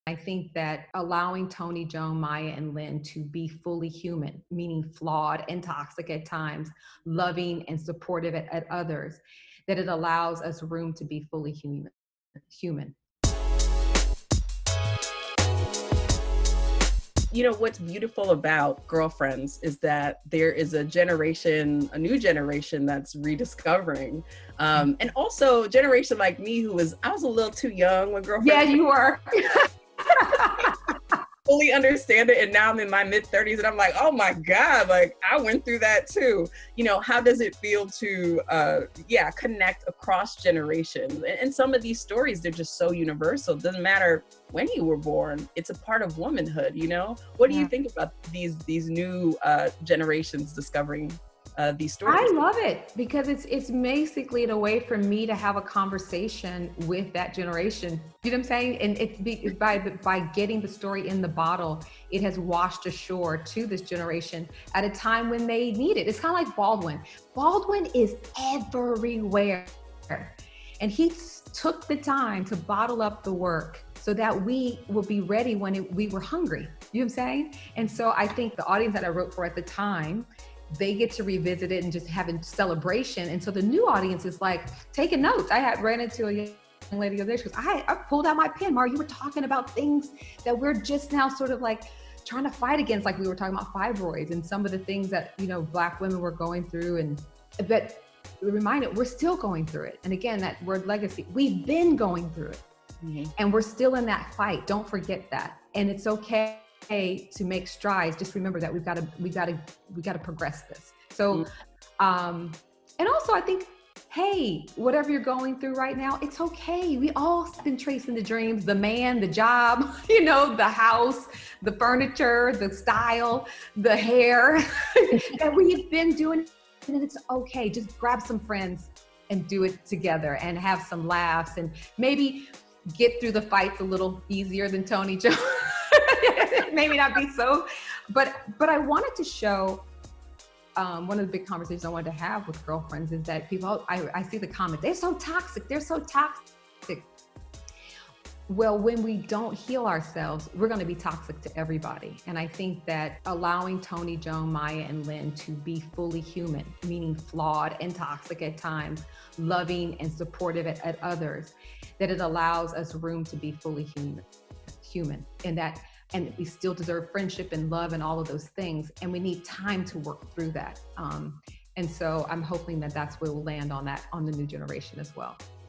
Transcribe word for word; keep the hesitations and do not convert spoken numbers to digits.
I think that allowing Tony, Joan, Maya, and Lynn to be fully human, meaning flawed and toxic at times, loving and supportive at, at others, that it allows us room to be fully human. human. You know, what's beautiful about Girlfriends is that there is a generation, a new generation that's rediscovering. Um, and also a generation like me who was, I was a little too young when Girlfriends. Yeah, you were. Fully understand it. And now I'm in my mid thirties and I'm like, oh my God, like I went through that too. You know, how does it feel to, uh, yeah, connect across generations? And, and some of these stories, they're just so universal. It doesn't matter when you were born. It's a part of womanhood, you know? What do Yeah. you think about these, these new uh, generations discovering Uh, these stories? I love it because it's it's basically a way for me to have a conversation with that generation. You know what I'm saying? And it's be, by by getting the story in the bottle, it has washed ashore to this generation at a time when they need it. It's kind of like Baldwin. Baldwin is everywhere, and he took the time to bottle up the work so that we will be ready when it, we were hungry. You know what I'm saying? And so I think the audience that I wrote for at the time, they get to revisit it and just having celebration. And so the new audience is like taking notes. I had ran into a young lady the other day. She goes, I, I pulled out my pen, Mara, you were talking about things that we're just now sort of like trying to fight against. Like we were talking about fibroids and some of the things that, you know, Black women were going through. And but reminded, we're still going through it. And again, that word legacy, we've been going through it. Mm-hmm. And we're still in that fight. Don't forget that. And it's okay to make strides. Just remember that we've got to, we got to, we got to progress this. So, um, and also I think, hey, whatever you're going through right now, it's okay. We all been tracing the dreams, the man, the job, you know, the house, the furniture, the style, the hair that we've been doing. And it's okay. Just grab some friends and do it together and have some laughs and maybe get through the fights a little easier than Tony Jones. Maybe not be so, but but I wanted to show um, one of the big conversations I wanted to have with Girlfriends is that people, I, I see the comment, they're so toxic, they're so toxic. Well, when we don't heal ourselves, we're going to be toxic to everybody. And I think that allowing Tony, Joan, Maya, and Lynn to be fully human, meaning flawed and toxic at times, loving and supportive at, at others, that it allows us room to be fully human, human, and that and we still deserve friendship and love and all of those things. And we need time to work through that. Um, and so I'm hoping that that's where we'll land on that, on the new generation as well.